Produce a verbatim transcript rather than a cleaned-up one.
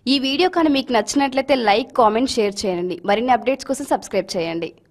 ఈ వీడియో కానీ మీకు నచ్చినట్లయితే లైక్ కామెంట్ షేర్ చేయండి. మరిన్ని అప్డేట్స్ కోసం సబ్స్క్రైబ్ చేయండి.